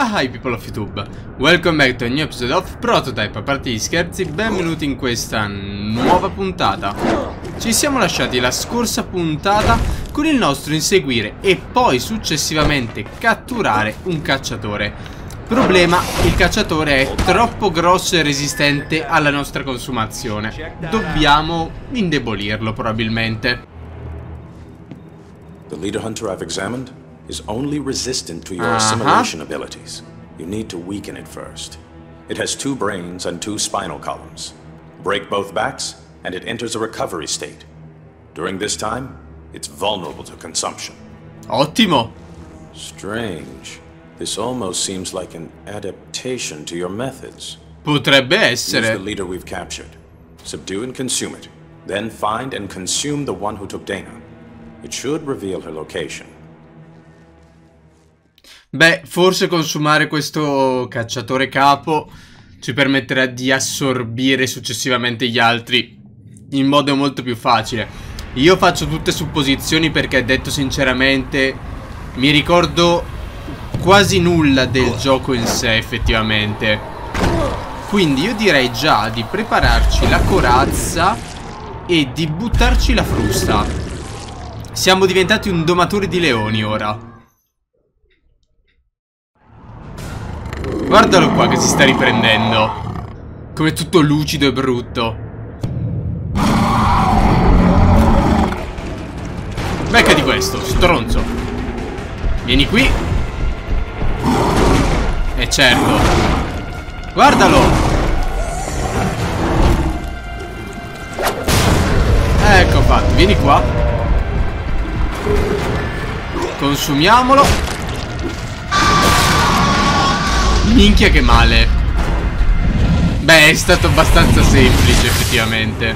Ah, hi people of YouTube, welcome back to a new episode of Prototype. A parte gli scherzi, benvenuti in questa nuova puntata. Ci siamo lasciati la scorsa puntata con il nostro inseguire e poi successivamente catturare un cacciatore. Problema, il cacciatore è troppo grosso e resistente alla nostra consumazione. Dobbiamo indebolirlo probabilmente. The leader hunter I've examined is only resistant to your assimilation abilities. You need to weaken it first. It has 2 brains and 2 spinal columns. Break both backs, and it enters a recovery state. During this time, it's vulnerable to consumption. Ottimo! Strange. This almost seems like an adaptation to your methods. Potrebbe Use essere. the leader we've captured. Subdue and consume it. Then find and consume the one who took Dana. It should reveal her location. Beh, forse consumare questo cacciatore capo ci permetterà di assorbire successivamente gli altri in modo molto più facile. Io faccio tutte supposizioni perché, detto sinceramente, mi ricordo quasi nulla del gioco in sé effettivamente. Quindi io direi già di prepararci la corazza e di buttarci la frusta. Siamo diventati un domatore di leoni ora. Guardalo qua che si sta riprendendo. Come tutto lucido e brutto. Becca di questo, stronzo. Vieni qui. E certo. Guardalo. Ecco fatto, vieni qua. Consumiamolo. Minchia che male. Beh, è stato abbastanza semplice effettivamente.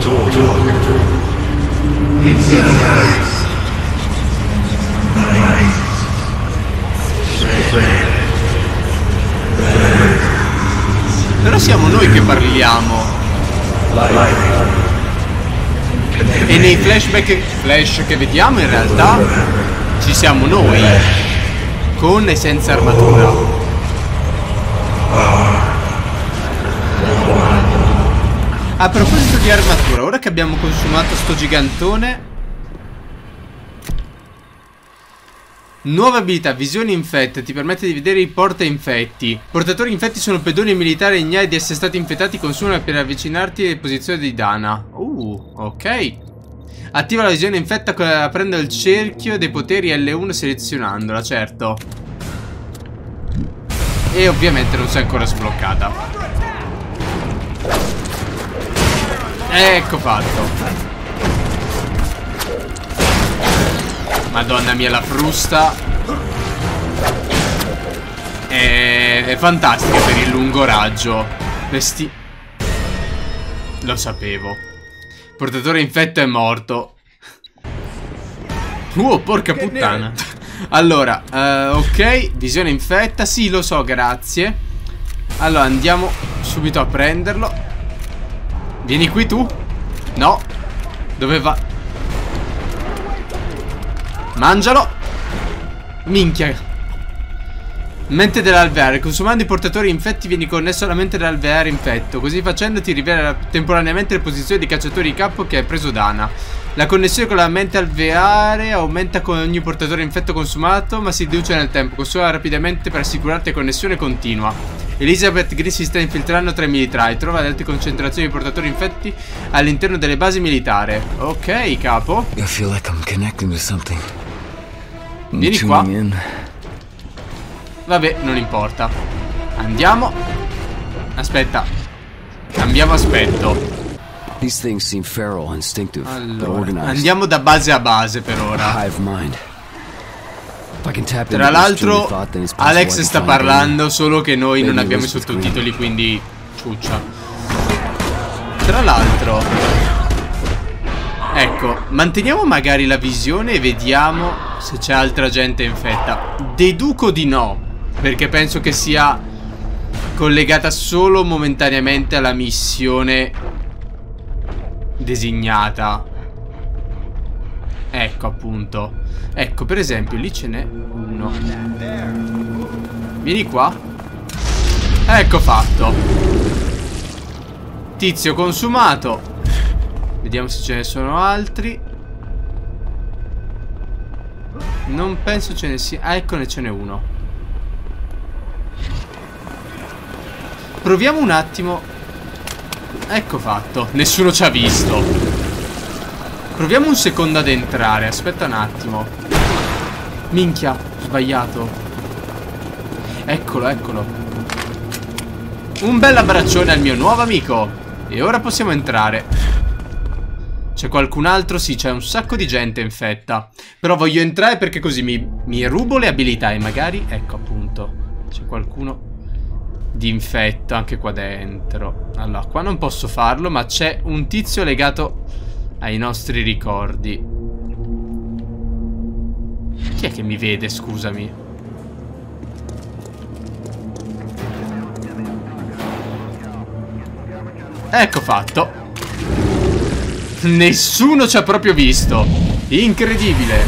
Però siamo noi che parliamo. E nei flash che vediamo in realtà ci siamo noi, con e senza armatura. A proposito di armatura, ora che abbiamo consumato sto gigantone, nuova abilità, visione infetta, ti permette di vedere i porta infetti. Portatori infetti sono pedoni militari ignari di essere stati infettati, consumano per avvicinarti alle posizioni di Dana. Ok. Attiva la visione infetta aprendo il cerchio dei poteri L1 selezionandola, certo. E ovviamente non si è ancora sbloccata. Ecco fatto. Madonna mia, la frusta è fantastica per il lungo raggio. Lo sapevo. Portatore infetto è morto. Porca puttana. Allora, ok, visione infetta. Sì, lo so, grazie. Allora, andiamo subito a prenderlo. Vieni qui tu. No. Dove va? Mangialo. Minchia. Mente dell'alveare. Consumando i portatori infetti vieni connesso alla mente dell'alveare infetto. Così facendo ti rivela temporaneamente le posizioni dei cacciatori di capo che hai preso Dana. La connessione con la mente alveare aumenta con ogni portatore infetto consumato, ma si riduce nel tempo. Consuma rapidamente per assicurarti connessione continua. Elizabeth Green si sta infiltrando tra i militari. Trova le altre concentrazioni di portatori infetti all'interno delle basi militari. Ok, capo. I feel like I'm connecting to something. Vieni qua. Vabbè, non importa. Andiamo. Aspetta. Cambiamo aspetto. These things seem feral, instinctive, but Allora, organized. andiamo da base a base per ora. Hive mind. If I can tap into Tra this l'altro stream of thought, then it's possible Alex I can sta find Dana. parlando, solo che noi non Maybe abbiamo i Elizabeth sottotitoli, quindi ciuccia. Tra l'altro, ecco, manteniamo magari la visione e vediamo se c'è altra gente infetta. Deduco di no, perché penso che sia collegata solo momentaneamente alla missione designata. Ecco appunto. Ecco per esempio lì ce n'è uno. Vieni qua. Ecco fatto. Tizio consumato. Vediamo se ce ne sono altri. Non penso ce ne sia. Ah, eccone, ce n'è uno. Proviamo un attimo. Ecco fatto. Nessuno ci ha visto. Proviamo un secondo ad entrare. Aspetta un attimo. Minchia, ho sbagliato. Eccolo, eccolo. Un bel abbraccione al mio nuovo amico. E ora possiamo entrare. C'è qualcun altro? Sì, c'è un sacco di gente infetta. Però voglio entrare perché così mi rubo le abilità. E magari, ecco appunto, c'è qualcuno di infetto anche qua dentro. Allora, qua non posso farlo, ma c'è un tizio legato ai nostri ricordi. Chi è che mi vede, scusami? Ecco fatto. Nessuno ci ha proprio visto. Incredibile.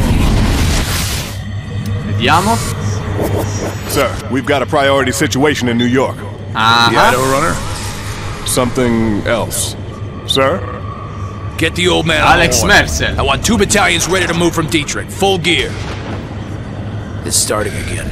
Vediamo. Sir, we've got a priority situation in New York. The Idaho runner? Something else. Sir? Get the old man Alex on the horn. Mercer. I want 2 battalions ready to move from Dietrich. Full gear. It's starting again.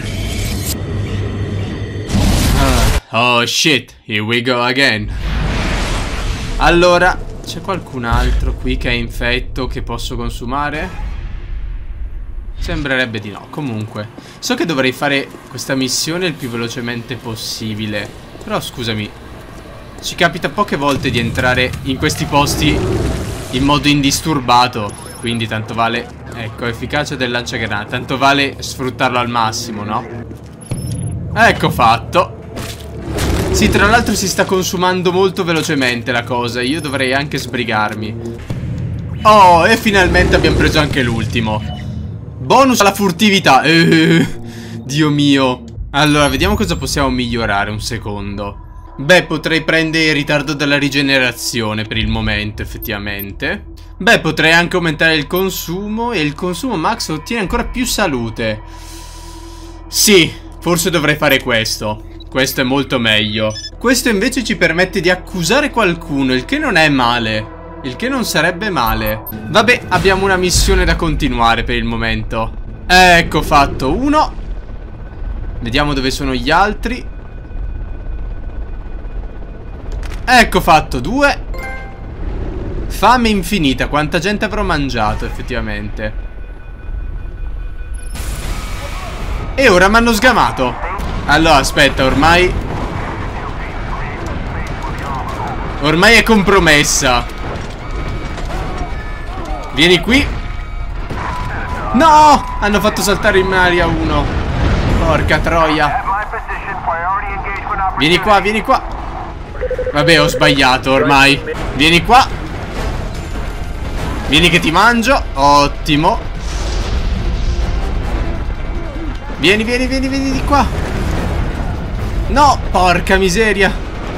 Oh shit, here we go again. Allora, c'è qualcun altro qui che è infetto che posso consumare? Sembrerebbe di no. Comunque, so che dovrei fare questa missione il più velocemente possibile. Però scusami, ci capita poche volte di entrare in questi posti in modo indisturbato. Quindi tanto vale, ecco, efficacia del lanciagranate. Tanto vale sfruttarlo al massimo, no? Ecco fatto. Sì, tra l'altro si sta consumando molto velocemente la cosa. Io dovrei anche sbrigarmi. Oh, e finalmente abbiamo preso anche l'ultimo. Bonus alla furtività. Dio mio. Allora, vediamo cosa possiamo migliorare. Un secondo. Beh, potrei prendere il ritardo della rigenerazione per il momento, effettivamente. Beh, potrei anche aumentare il consumo. E il consumo max ottiene ancora più salute. Sì, forse dovrei fare questo. Questo è molto meglio. Questo invece ci permette di accusare qualcuno, il che non è male. Il che non sarebbe male. Vabbè, abbiamo una missione da continuare per il momento. Ecco fatto uno. Vediamo dove sono gli altri. Ecco fatto 2. Fame infinita. Quanta gente avrò mangiato effettivamente. E ora mi hanno sgamato. Allora aspetta, ormai è compromessa. Vieni qui. No! Hanno fatto saltare in aria uno. Porca troia. Vieni qua, vieni qua. Vabbè, ho sbagliato ormai. Vieni qua. Vieni che ti mangio. Ottimo. Vieni, vieni, vieni, vieni di qua. No, porca miseria.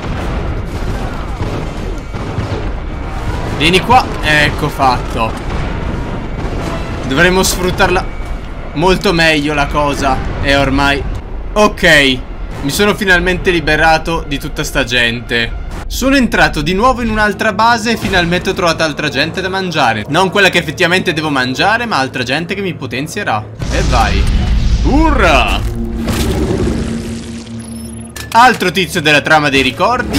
Vieni qua. Ecco fatto. Dovremmo sfruttarla molto meglio la cosa. E ormai ok, mi sono finalmente liberato di tutta sta gente. Sono entrato di nuovo in un'altra base e finalmente ho trovato altra gente da mangiare. Non quella che effettivamente devo mangiare, ma altra gente che mi potenzierà. E vai. Urra! Altro tizio della trama dei ricordi.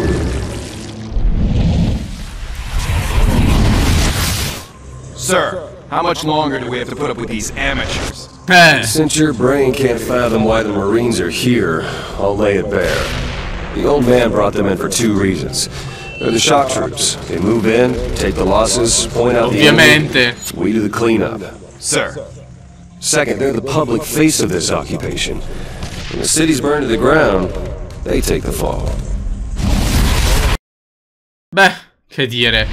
Sir, how much longer do we have to put up with these amateurs? Since your brain can't fathom why the Marines are here, I'll lay it bare. The old man brought them in for 2 reasons. They're the shock troops. They move in, take the losses, point out the enemy. We do the cleanup. Sir. Second, they're the public face of this occupation. When the city's burned to the ground, they take the fall. Beh, che dire.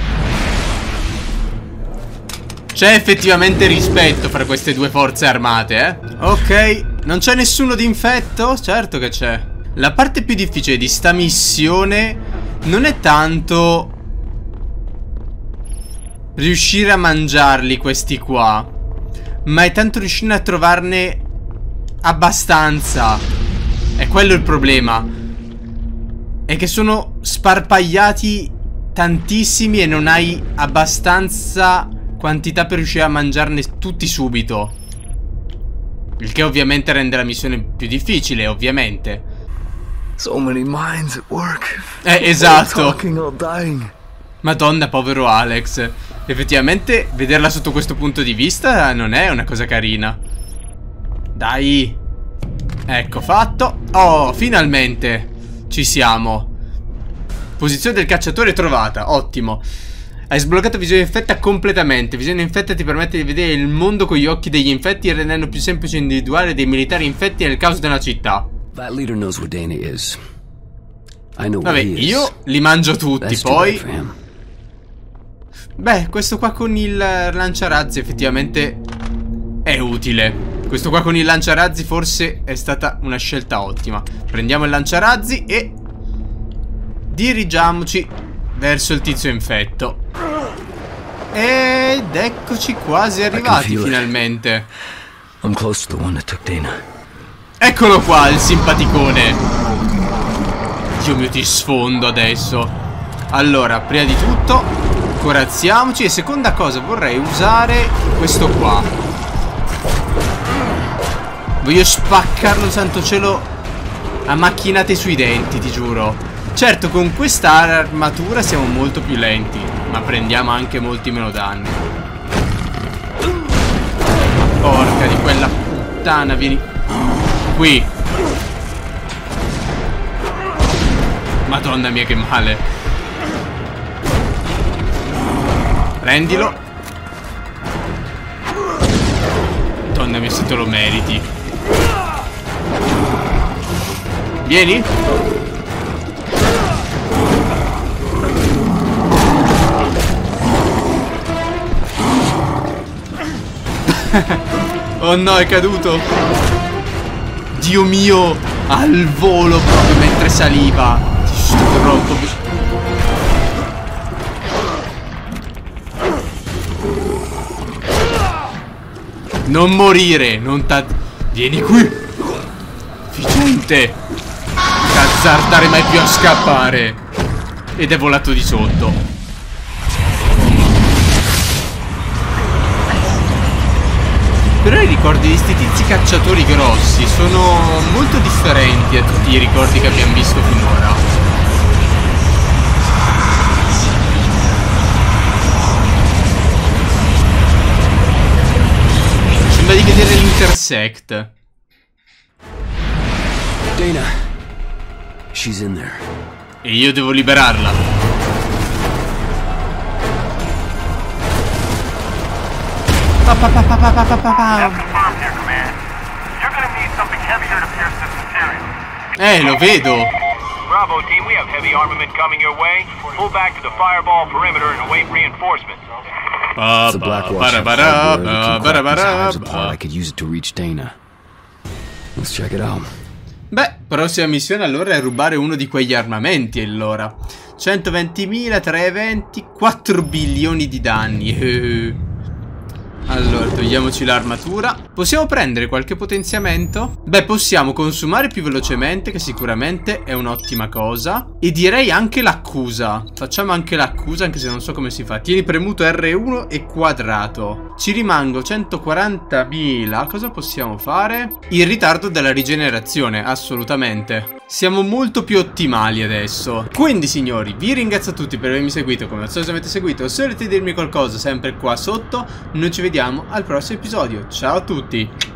C'è effettivamente rispetto fra queste due forze armate, eh? Ok, non c'è nessuno di infetto? Certo che c'è. La parte più difficile di sta missione non è tanto riuscire a mangiarli questi qua, ma è tanto riuscire a trovarne abbastanza. È quello il problema. È che sono sparpagliati tantissimi e non hai abbastanza quantità per riuscire a mangiarne tutti subito. Il che ovviamente rende la missione più difficile, ovviamente. So many minds at work. Esatto. All dying. Madonna, povero Alex. Effettivamente, vederla sotto questo punto di vista non è una cosa carina. Dai. Ecco, fatto. Oh, finalmente. Ci siamo. Posizione del cacciatore trovata. Ottimo. Hai sbloccato visione infetta completamente. Visione infetta ti permette di vedere il mondo con gli occhi degli infetti, rendendo più semplice individuare dei militari infetti nel caos della città. That leader knows where Dana is. I know Vabbè, where he is. io li mangio tutti, poi. Beh, questo qua con il lanciarazzi effettivamente è utile. Questo qua con il lanciarazzi forse è stata una scelta ottima. Prendiamo il lanciarazzi e dirigiamoci verso il tizio infetto. Ed eccoci quasi arrivati finalmente. I'm close to the one that took Dana. Eccolo qua, il simpaticone. Dio mio, ti sfondo adesso. Allora, prima di tutto corazziamoci. E seconda cosa, vorrei usare questo qua. Voglio spaccarlo, santo cielo, a macchinate sui denti, ti giuro. Certo, con questa armatura siamo molto più lenti, ma prendiamo anche molti meno danni. Porca di quella puttana, vieni qui. Madonna mia, che male. Prendilo. Madonna mia, se te lo meriti. Vieni. Oh no, è caduto. Dio mio, al volo proprio mentre saliva. Ti sto troppo. Non morire, non vieni qui. Efficiente. Azzardare mai più a scappare. Ed è volato di sotto. Però i ricordi di sti tizi cacciatori grossi sono molto differenti a tutti i ricordi che abbiamo visto finora. Sembra di vedere l'Intersect. Dana. She's in there. E io devo liberarla. Lo vedo. Bravo team, we have heavy armament coming your way. Pull back to the fireball perimeter and await reinforcements. It's a Blackwatch hardware that can crack these hives apart. I could use it to reach Dana. Let's check it out. Beh, prossima missione allora è rubare uno di quegli armamenti allora. 120.000, 3 eventi, 4 bilioni di danni. Allora, togliamoci l'armatura. Possiamo prendere qualche potenziamento? Beh, possiamo consumare più velocemente, che sicuramente è un'ottima cosa. E direi anche l'accusa. Facciamo anche l'accusa, anche se non so come si fa. Tieni premuto R1 e quadrato. Ci rimango 140.000. Cosa possiamo fare? Il ritardo della rigenerazione, assolutamente. Siamo molto più ottimali adesso. Quindi signori, vi ringrazio a tutti per avermi seguito. Come al solito avete seguito, se volete dirmi qualcosa sempre qua sotto. Noi ci vediamo al prossimo episodio. Ciao a tutti.